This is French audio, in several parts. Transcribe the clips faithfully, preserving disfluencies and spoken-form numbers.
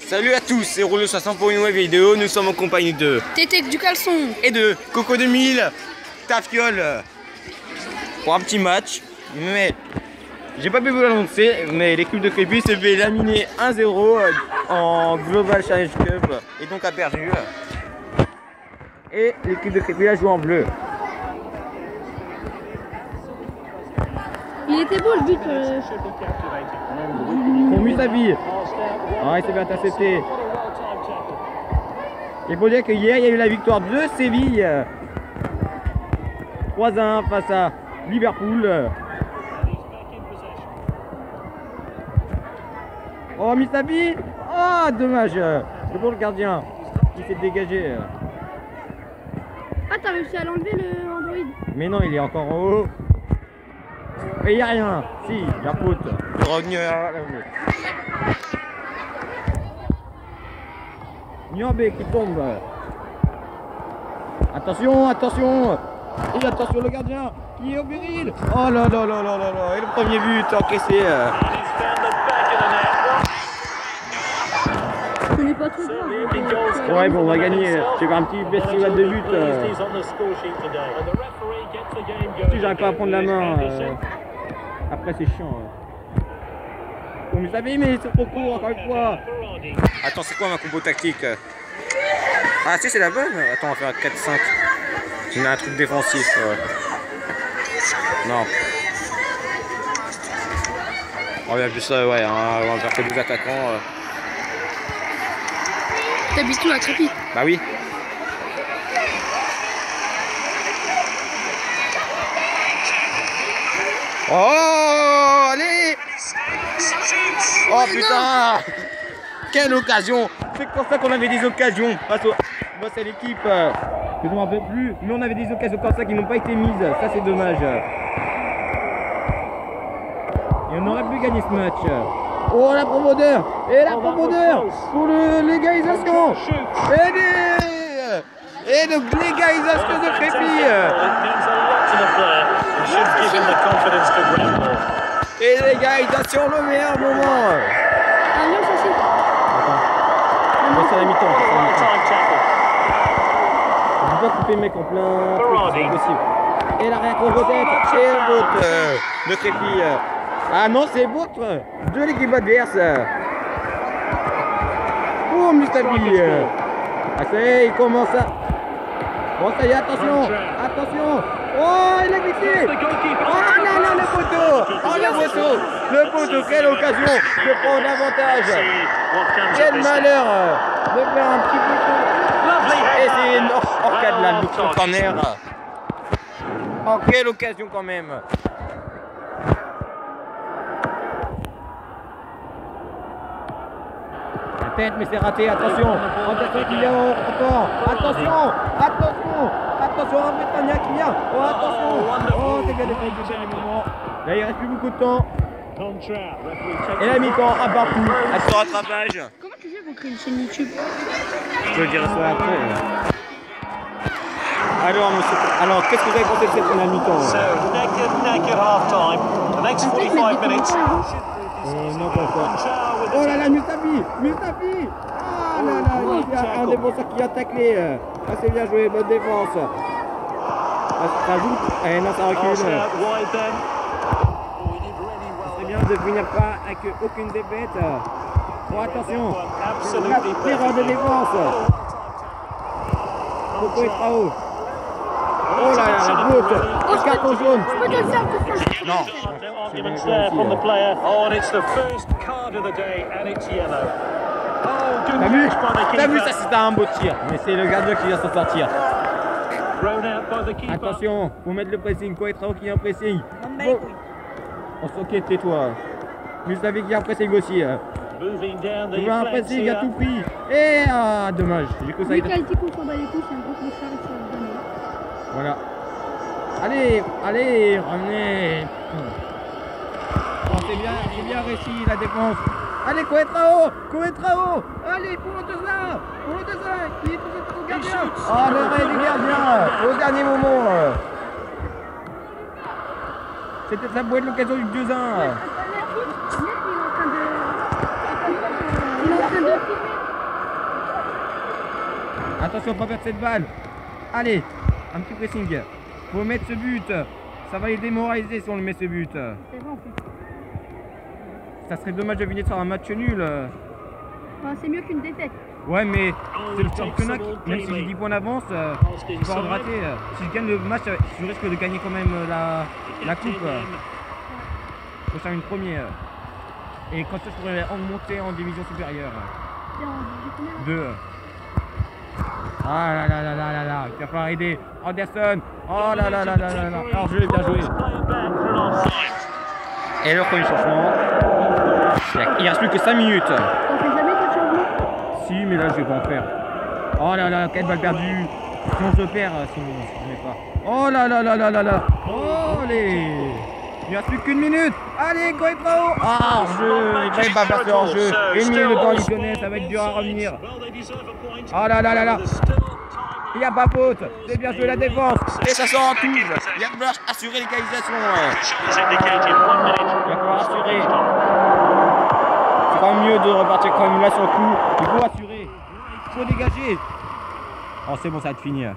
Salut à tous, c'est Rouleau soixante pour une nouvelle vidéo. Nous sommes en compagnie de Tété du caleçon et de Coco deux mille, Tafiole, pour un petit match. Mais j'ai pas pu vous l'annoncer, mais l'équipe de Crépy s'est fait laminer un zéro en Global Challenge Cup et donc a perdu. Et l'équipe de Crépy a joué en bleu. Il était beau le but. Euh... Pour Musavi. Ah, il s'est fait intercepter. Il faut dire que hier il y a eu la victoire de Séville. trois à un face à Liverpool. Oh, Musavi. Ah, oh, dommage. C'est pour le gardien qui s'est dégagé. Ah, t'as réussi à l'enlever le Android? Mais non, il est encore en haut. Et il n'y a rien. Si, il y a faute. Niambé qui tombe. Attention, attention. Et attention le gardien qui est au péril. Oh là là là là là là. Et le premier but encaissé. Je connais pas trop bien. Ouais, bon, on va gagner. J'ai un petit festival de buts. Euh... Si j'arrive pas à prendre la main. Euh... Après c'est chiant. Euh... Bon, mais vous savez, mais c'est trop court encore une fois. Attends, c'est quoi ma combo tactique? Ah si, c'est la bonne. Attends, on va faire quatre cinq. Tu mets un truc défensif. Euh... Non. On va plus ça, ouais, hein, on va faire que deux attaquants. Euh... T'habites où à Crépy? Bah oui. Oh, allez. Oh putain. Quelle occasion. C'est pour ça qu'on avait des occasions. Face au... Moi c'est l'équipe euh, que je m'en rappelle plus. Mais on avait des occasions comme ça qui n'ont pas été mises. Ça c'est dommage. Et on aurait pu gagner ce match. Oh la profondeur. Et la profondeur pour le légalisation. Et des... Et de légalisation de Crépy. Et légalisation, le meilleur moment. Ah non, ça c'est... Attends. C'est la mi-temps. On ne peut pas couper le mec en plein. C'est impossible. Et l'arrière contre tête. Et le but euh, de Crépy. Ah non, c'est votre de l'équipe adverse. Oh, Mustafi. Ah, ça y est, il commence à... Bon, ça y est, attention. Attention. Oh, il a glissé. Oh là là, le poteau. Oh, le poteau. Le poteau, quelle occasion de prendre l'avantage. Quel malheur de faire un petit poteau. Et c'est une orcade là, le coup corner. Oh, quelle occasion quand même. La tête, mais c'est raté, attention. Attention qu'il y a encore. Attention. Attention. Attention, un Britannia qui vient. Oh, attention. Oh, c'est bien défendu au dernier moment. Là, il reste plus beaucoup de temps. Et la mi-temps, à partout. À ce rattrapage. Comment tu fais pour créer une chaîne YouTube? Je te le dirai ça après. Alors, monsieur, alors, qu'est-ce que vous avez pensé de cette première mi-temps? So, naked, naked half time. The next forty-five minutes. Oh, non, pas encore. Oh là là, Mustafi. Mustafi. Ah là là, il y a un défenseur qui a taclé. Ah, c'est bien joué, bonne défense. Ah, ça joue. Eh non, ça recule. C'est bien de finir pas avec aucune défaite. Oh, attention. Erreur de défense. Coco et Trao. Oh là là, la botte. Le carton jaune. Non. Arguments there from the player. Oh, and it's the first card of the day, and it's yellow. Oh, good T'as vu? catch by the T'as vu, keeper. ça c'était un beau tir, mais c'est le gardien qui vient s'en sortir. Thrown out by the keeper. Attention, faut mettre le pressing, Coetrao qui a un pressing. Bon. On s'inquiète, tais-toi. Mustafi qui a un pressing aussi. Moving down the Il a un flanks pressing à here. tout prix. Et ah, dommage. J'ai cru que ça Vu allait- qu'a été contre les coups, c'est un gros concert et ça va donner. Voilà. Allez, allez, ramenez. Oh, c'est bien, c'est bien réussi la défense. Allez, Coetrao, Coetrao. Allez, pour le deux un, pour le deux un. Il est tout au gardien. Oh, l'arrêt du gardien au dernier moment. C'était ça pouvait être l'occasion du deux un. Il est en train de... Il est en train Attention, pas perdre cette balle. Allez, un petit pressing. Faut mettre ce but. Ça va les démoraliser si on le met ce but. C'est bon, en fait. Ça serait dommage de finir sur un match nul. Enfin, c'est mieux qu'une défaite. Ouais, mais c'est le championnat, qui- même si j'ai dix points d'avance, euh, je peux en rater. Si je gagne le match, je risque de gagner quand même la, la coupe. Prochain une première. Et quand ça, je pourrais en monter en division supérieure. Deux. Ah là là là là là là, il va falloir aider. Anderson. Oh là là là là là là. Alors je l'ai bien joué. Et le premier changement. Il reste plus que cinq minutes. On fait jamais de changement. Si, mais là je vais pas en faire. Oh là là, quelle balle perdue. Sinon je perds, sinon je mets pas. Oh là là là là là là. Oh allez. Il ne reste plus qu'une minute. Allez, Goïtrao. Ah, hors-jeu. Il ne fallait pas faire ce hors-jeu. Une minute de temps additionnel, ça va être dur à revenir. Oh là là là là. Il n'y a pas faute. C'est bien joué la défense. Et ça sort en touche. Il va falloir assurer l'égalisation. Il va falloir assurer. C'est quand même mieux de repartir quand même là sur le coup. Il faut assurer. Il faut dégager. Oh, c'est bon, ça va te finir.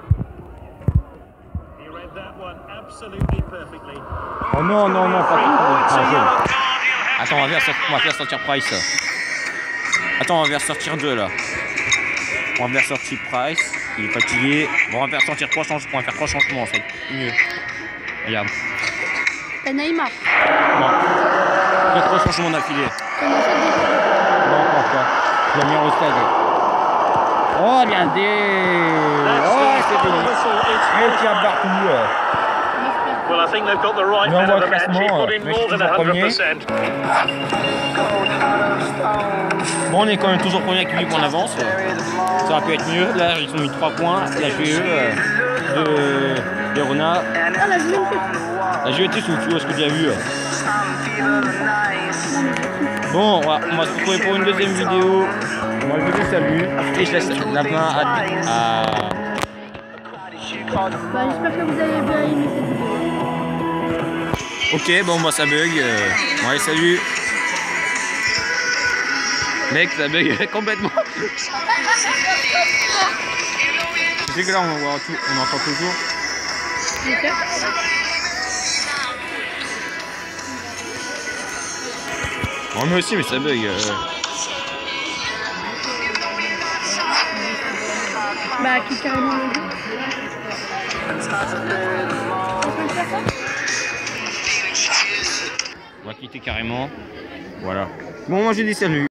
Oh non, non, non, pas tout. Attends, on va faire, on va faire sortir Price. Attends, on va faire sortir deux là. On va faire sortir Price. Il est fatigué. Bon, on va faire sortir trois changements. On va faire trois changements en fait. Mieux. Regarde. T'as Neymar. Non. Il y a trois changements d'affilée. Non, pas encore. Je l'ai mis au stade. Oh, regardez. Oh, c'est fini. Mais il tire partout. Well, I think they've got the right man on the bench. He put in more than one hundred percent. Bon, on est quand même toujours premier avec huit points d'avance. Ça aurait pu être mieux. Là, ils ont mis trois points. La G E de Verona. Ah, la G E était La G E était sous, tu vois ce que tu as vu. Bon, on va, on va se retrouver pour une deuxième vidéo. Moi, je vous dis salut. Et je laisse la main à... à... Bah, j'espère que vous avez bien aimé cette vidéo. Ok, bon, moi ça bug. Euh... Bon, allez, salut. Mec, ça bug complètement. Tu sais que là, on, voit tout, on entend toujours. Okay. Bon, moi aussi, mais ça bug. Euh... Bah, qui carrément le jeu. On va quitter carrément. Voilà. Bon, moi j'ai dit salut.